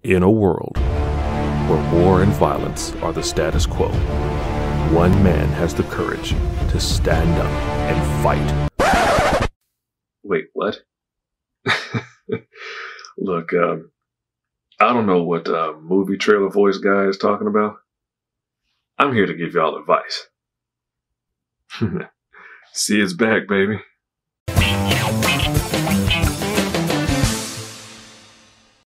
In a world where war and violence are the status quo, one man has the courage to stand up and fight. Wait, what? Look, I don't know what movie trailer voice guy is talking about. I'm here to give y'all advice. Sid's back, baby.